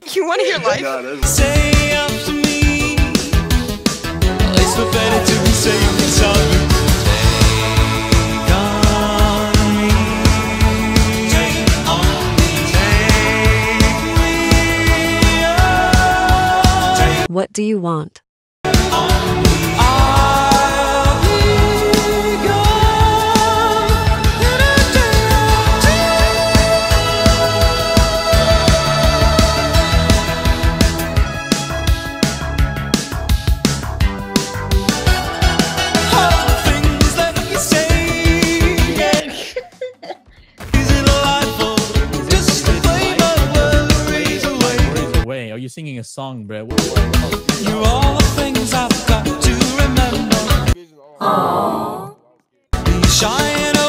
You want to hear life? No, Say up to me. It's for better to be saying something. Take on me. Take on me. Take me. What do you want? I'll be gone in a day or two. All the things that you say, yeah. Is it a life or just a flame of worries away? Wait, are you singing a song, bro? You're all the things I've got to remember. Be shy and